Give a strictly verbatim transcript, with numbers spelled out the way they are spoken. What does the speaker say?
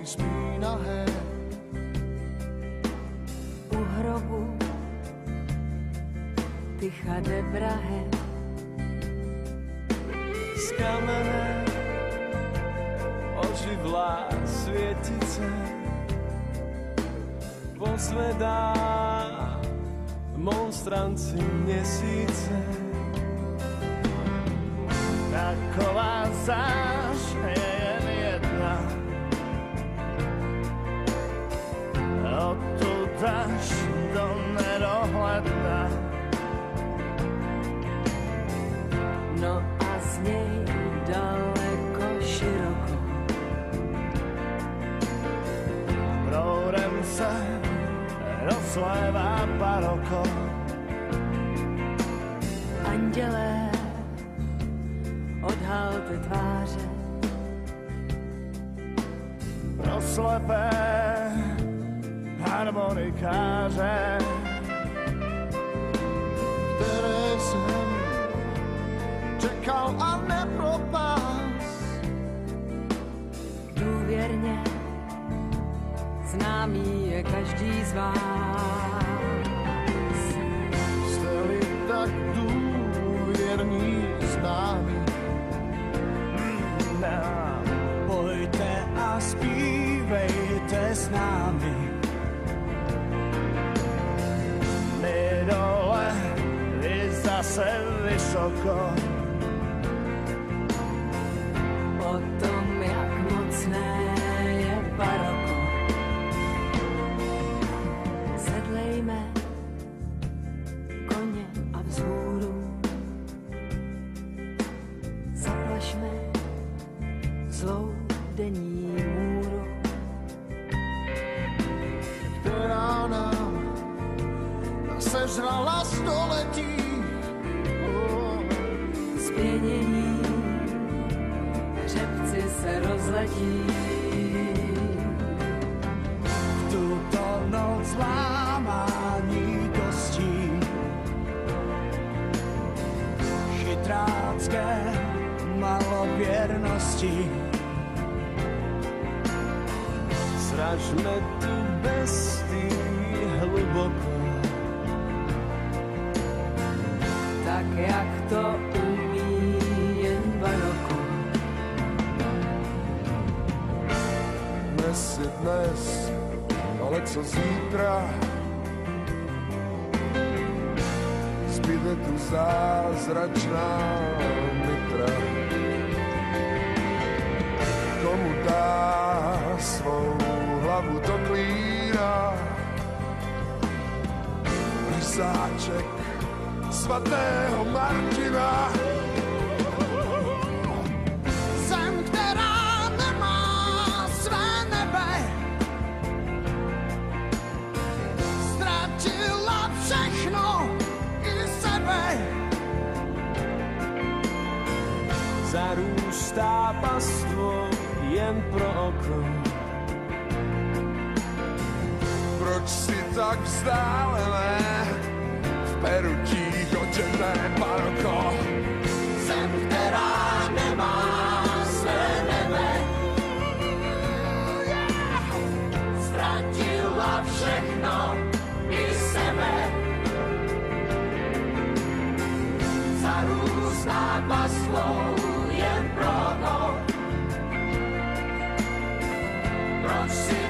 holky spí nahé. U hrobu ticha debrahe. Z kamenné oživlá svietice pozvedá monstranci měsíce. Taková záž je jen jedna, odtud až do nedohledna. No a z něj daleko široko proudem se rozlévá baroko. Andělé, odhalte tváře pro slepé harmonikáře, které jsem čekal a nepropás. důvěrně, známý je každý z vás. Jste-li tak důvěrní známí, nám pojďte a zpívejte s námi. My dole, vy zase vysoko. O tom, jak mocné je baroko. Sedlejme koně a vzhůru, zaplašme zlou denní můru, která nám sežrala století. spěnění, hřebci se rozletí. Tuto noc lámání kostí, chytrácké malověrnosti. Zražme tu bestii hluboko, Tak jak to umí jen baroko. dnes je dnes, ale co zítra? Zbyde tu zázračná nitra. Komu dá svou hlavu do klína? Rysáček svatého Martina. Zem, která nemá své nebe, ztratila všechno i sebe. Zarůstá pastvou jen pro oko. Proč si tak vzdálené v perutích očerné baroko? Zem, která nemá své nebe, ztratila všechno i sebe. Zarůstá pastvou jen pro oko. Proč si